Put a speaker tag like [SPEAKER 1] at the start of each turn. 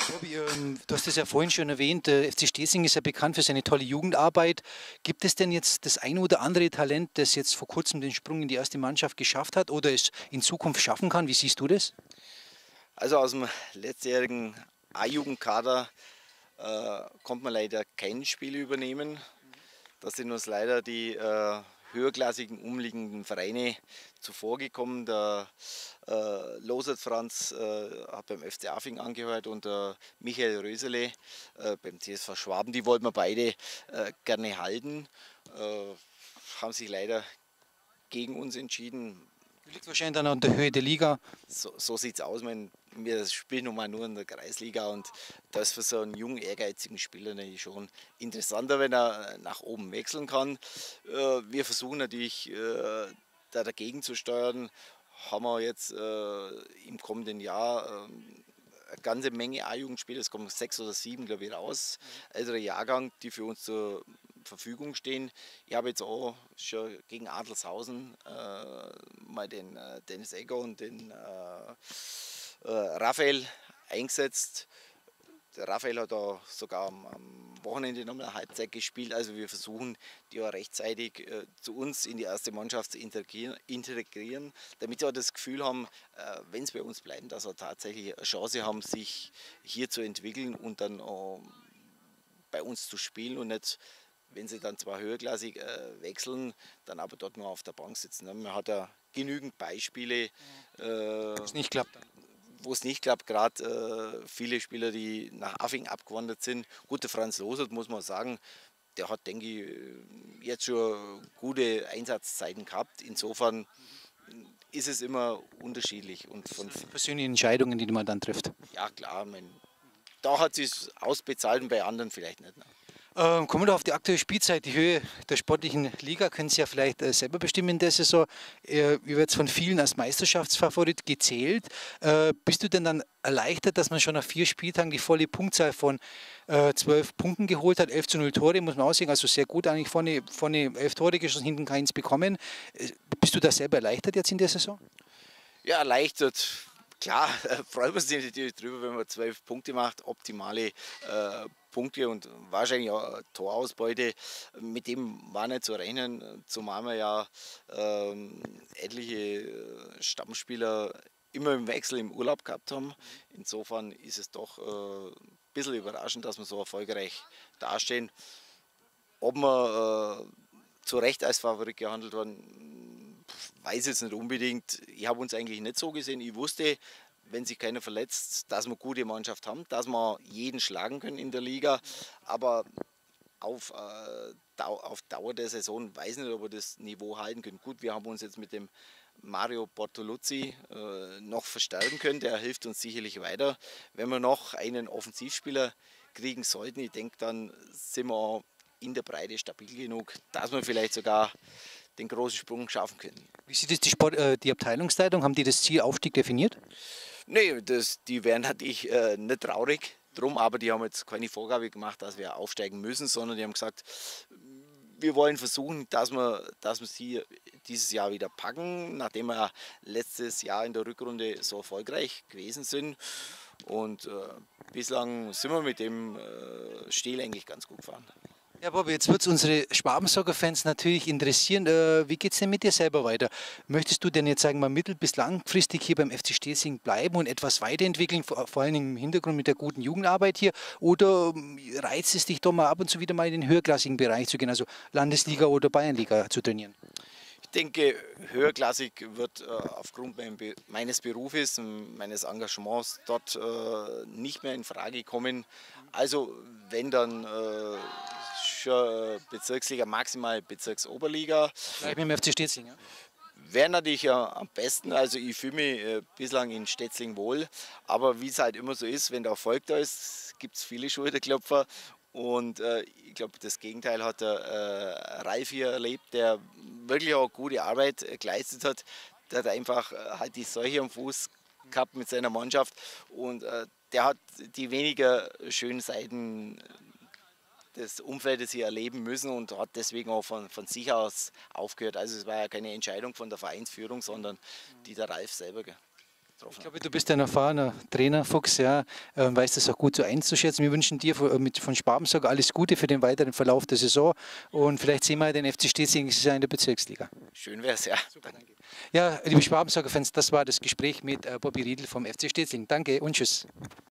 [SPEAKER 1] Tobi, du hast es ja vorhin schon erwähnt, der FC Stesing ist ja bekannt für seine tolle Jugendarbeit. Gibt es denn jetzt das ein oder andere Talent, das jetzt vor kurzem den Sprung in die erste Mannschaft geschafft hat oder es in Zukunft schaffen kann? Wie siehst du das?
[SPEAKER 2] Also aus dem letztjährigen A-Jugendkader konnte man leider kein Spiel übernehmen. Da sind uns leider die höherklassigen umliegenden Vereine zuvorgekommen. Der Losert Franz hat beim FC Affing angehört und Michael Rösele beim TSV Schwaben. Die wollten wir beide gerne halten, haben sich leider gegen uns entschieden.
[SPEAKER 1] Liegt wahrscheinlich dann an der Höhe der Liga.
[SPEAKER 2] So sieht es aus. Wir spielen nun mal nur in der Kreisliga und das ist für so einen jungen, ehrgeizigen Spieler natürlich schon interessanter, wenn er nach oben wechseln kann. Wir versuchen natürlich da dagegen zu steuern. Haben wir jetzt im kommenden Jahr eine ganze Menge A-Jugendspieler, es kommen 6 oder 7, glaube ich, raus, älterer Jahrgang, die für uns zur Verfügung stehen. Ich habe jetzt auch schon gegen Adlershausen mal den Dennis Egger und den Raphael eingesetzt. Der Raphael hat da sogar am Wochenende nochmal eine Halbzeit gespielt. Also wir versuchen, die auch rechtzeitig zu uns in die erste Mannschaft zu integrieren, damit sie auch das Gefühl haben, wenn sie bei uns bleiben, dass sie tatsächlich eine Chance haben, sich hier zu entwickeln und dann auch bei uns zu spielen und nicht, wenn sie dann zwar höherklassig wechseln, dann aber dort nur auf der Bank sitzen. Man hat ja genügend Beispiele,
[SPEAKER 1] Es nicht klappt dann.
[SPEAKER 2] wo es nicht klappt, gerade viele Spieler, die nach Affing abgewandert sind. Gut, der Franz Losert, muss man sagen, der hat, denke ich, jetzt schon gute Einsatzzeiten gehabt. Insofern ist es immer unterschiedlich. Und
[SPEAKER 1] Das sind die persönlichen Entscheidungen, die man dann trifft.
[SPEAKER 2] ja klar, da hat es sich ausbezahlt und bei anderen vielleicht nicht. Ne?
[SPEAKER 1] Kommen wir doch auf die aktuelle Spielzeit, die Höhe der sportlichen Liga können Sie ja vielleicht selber bestimmen in der Saison. Ihr wird von vielen als Meisterschaftsfavorit gezählt. Bist du denn dann erleichtert, dass man schon nach 4 Spieltagen die volle Punktzahl von 12 Punkten geholt hat? 11:0 Tore, muss man auch sagen, also sehr gut eigentlich vorne 11 Tore geschossen, hinten keins bekommen. Bist du da selber erleichtert jetzt in der Saison?
[SPEAKER 2] Ja, erleichtert. Klar, freuen wir uns natürlich drüber, wenn man 12 Punkte macht, optimale Punkte und wahrscheinlich auch eine Torausbeute. Mit dem war nicht zu rechnen, zumal wir ja etliche Stammspieler immer im Wechsel im Urlaub gehabt haben. Insofern ist es doch ein bisschen überraschend, dass wir so erfolgreich dastehen. Ob wir zu Recht als Favorit gehandelt worden, weiß ich jetzt nicht unbedingt. Ich habe uns eigentlich nicht so gesehen. Ich wusste, wenn sich keiner verletzt, dass wir eine gute Mannschaft haben, dass wir jeden schlagen können in der Liga. Aber auf Dauer der Saison weiß ich nicht, ob wir das Niveau halten können. Gut, wir haben uns jetzt mit dem Mario Bortoluzzi noch verstärken können. Der hilft uns sicherlich weiter. Wenn wir noch einen Offensivspieler kriegen sollten, ich denke, dann sind wir auch in der Breite stabil genug, dass wir vielleicht sogar den großen Sprung schaffen können.
[SPEAKER 1] Wie sieht es die Abteilungsleitung? Haben die das Ziel Aufstieg definiert?
[SPEAKER 2] Nee, die wären natürlich nicht traurig drum, aber die haben jetzt keine Vorgabe gemacht, dass wir aufsteigen müssen, sondern die haben gesagt, wir wollen versuchen, dass wir sie dieses Jahr wieder packen, nachdem wir letztes Jahr in der Rückrunde so erfolgreich gewesen sind. Und bislang sind wir mit dem Stil eigentlich ganz gut gefahren.
[SPEAKER 1] Ja, Bobby, jetzt wird es unsere Schwabensoccer-Fans natürlich interessieren. Wie geht es denn mit dir selber weiter? Möchtest du denn jetzt, sagen wir mal, mittel- bis langfristig hier beim FC Stesing bleiben und etwas weiterentwickeln, vor allen Dingen im Hintergrund mit der guten Jugendarbeit hier? Oder reizt es dich doch mal ab und zu wieder mal in den höherklassigen Bereich zu gehen, also Landesliga oder Bayernliga zu trainieren?
[SPEAKER 2] Ich denke, höherklassig wird aufgrund meines Berufes und meines Engagements dort nicht mehr in Frage kommen. Also wenn dann schon Bezirksliga, maximal Bezirksoberliga.
[SPEAKER 1] Bleib im FC Stetzing, ja?
[SPEAKER 2] Wäre natürlich am besten, also ich fühle mich bislang in Stetzling wohl, aber wie es halt immer so ist, wenn der Erfolg da ist, gibt es viele Schulterklopfer und ich glaube, das Gegenteil hat der Ralf hier erlebt, der wirklich auch gute Arbeit geleistet hat. Der hat einfach halt die Seuche am Fuß gehabt mit seiner Mannschaft und der hat die weniger schönen Seiten des Umfeldes hier erleben müssen und hat deswegen auch von sich aus aufgehört. Also es war ja keine Entscheidung von der Vereinsführung, sondern die der Ralf selber. Gell. getroffen
[SPEAKER 1] Ich
[SPEAKER 2] hat.
[SPEAKER 1] glaube, du bist ein erfahrener Trainer, Fuchs, ja, weißt das auch gut so einzuschätzen. Wir wünschen dir von Schwabensorg alles Gute für den weiteren Verlauf der Saison und vielleicht sehen wir den FC Stetzing dieses Jahr in der Bezirksliga.
[SPEAKER 2] Schön wäre es, ja. Danke.
[SPEAKER 1] Ja, liebe Schwabensorger Fans, das war das Gespräch mit Bobby Riedl vom FC Stetzing. Danke und tschüss.